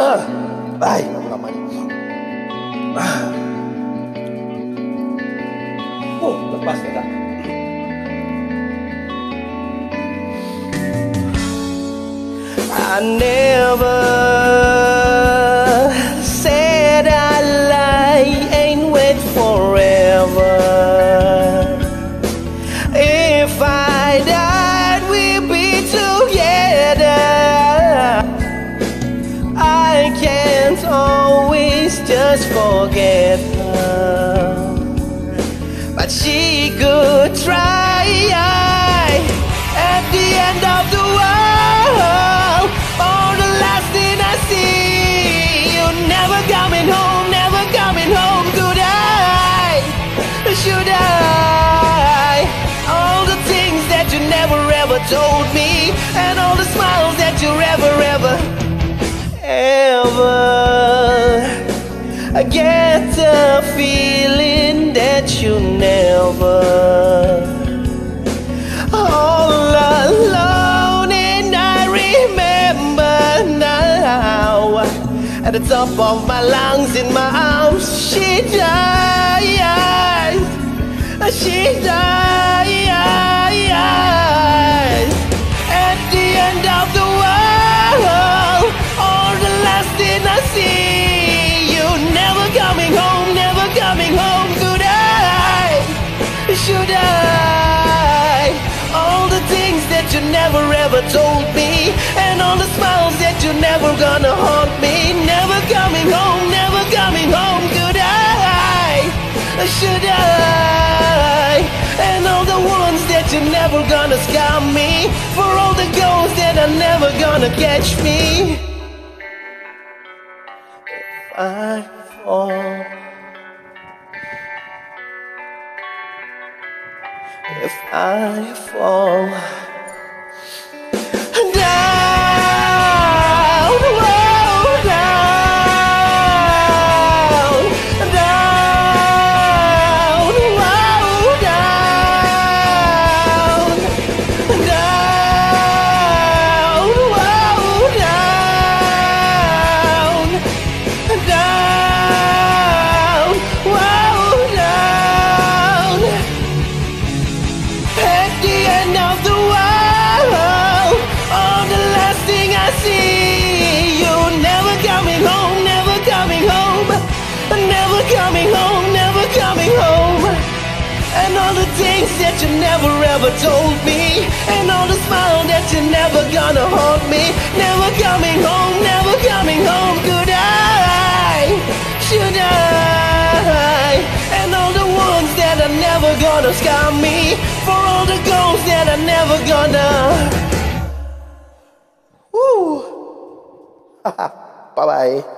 Ay, naman. Oh, lepas na. I never said I lie, ain't wait forever. If I died, we'd be together. I can't always just forget her, but she could try. At the end of the world, for the last thing I see, you never coming home, never coming home. Could I? Should I? All the things that you never ever told me, and all the smiles that you ever I get the feeling that you never. All alone, and I remember now, at the top of my lungs, in my arms, she died. She died. At the end of the world, all the last thing I see, you never coming home, never coming home. Could I? Should I? All the things that you never ever told me, and all the smiles that you never gonna haunt me, never coming home, never coming home. Could I? Should I? And all the ones that you never gonna scar me, for all the goals that are never gonna catch me. If I fall, if I fall down, whoa, down, down, whoa, down, down, whoa, down, down, whoa, down. At the end of the world, all the last thing I see, you never coming home, never coming home, never coming home, never coming home. And all the things that you never ever told me, and all the smile that you never gonna haunt me, never coming home, never coming home. Could I? Should I? And all the ones that are never gonna scar me, for all the goals that are never gonna. Woo! Bye bye.